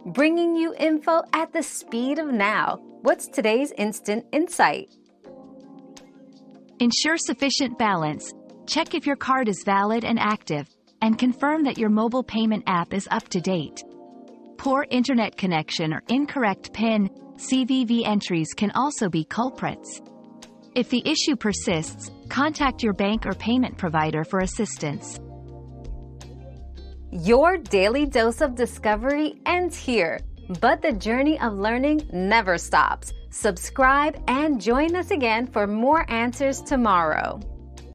bringing you info at the speed of now. What's today's instant insight? Ensure sufficient balance. Check if your card is valid and active, and confirm that your mobile payment app is up to date. Poor internet connection or incorrect PIN, CVV entries can also be culprits. If the issue persists, contact your bank or payment provider for assistance. Your daily dose of discovery ends here, but the journey of learning never stops. Subscribe and join us again for more answers tomorrow.